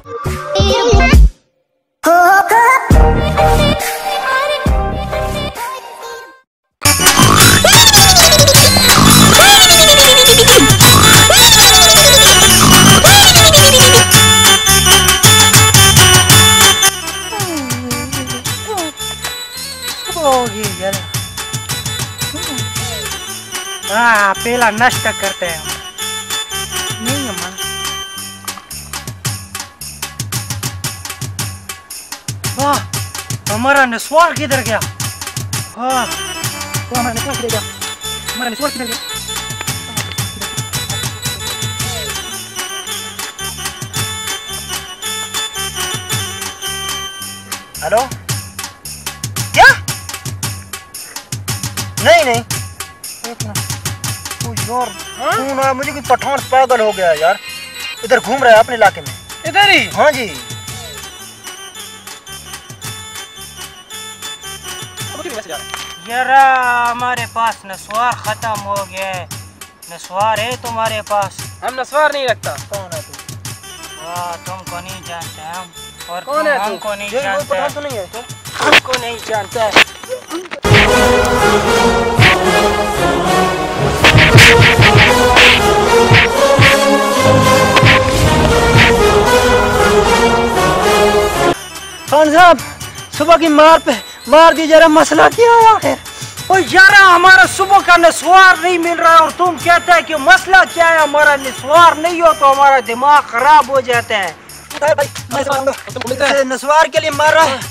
हाँ पहला नष्ट करते हैं नहीं अम्मा। वाह हमारा निस्वार किधर गया? हाँ तो हमारा निस्वार किधर गया? हमारा निस्वार किधर गया? हेलो क्या? नहीं यार खून आया मुझे, कोई पठान पागल हो गया यार, इधर घूम रहा है अपने इलाके में। इधर ही? हाँ जी। यार हमारे पास नस्वार खत्म हो गया है। नस्वार है तुम्हारे पास? हम नस्वार नहीं रखता। कौन है तू? वाह तुमको नहीं जानते हम, और कौन है तू? हमको नहीं जानता। तो नहीं है तो? हमको नहीं जानता है। खान साहब सुबह की मार दी जरा, मसला क्या है आखिर? ओ यार हमारा सुबह का निस्वार नहीं मिल रहा है और तुम कहता है कि मसला क्या है? हमारा निस्वार नहीं हो तो हमारा दिमाग खराब हो जाता है। भाई निस्वार के लिए मार रहा है।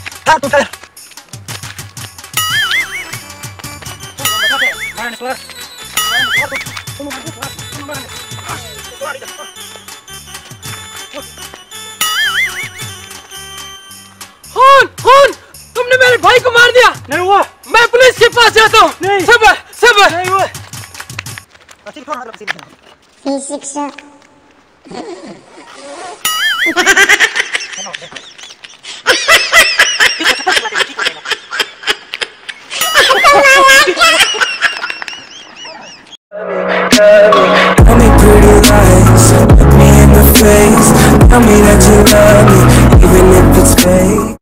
खून तुमने मेरे भाई को मार दिया। नहीं हुआ। मैं पुलिस के पास जाता हूँ। नहीं सबर नहीं हुआ। शिक्षा Tell me pretty lies, look me in the face. Tell me that you love me, even if it's fake.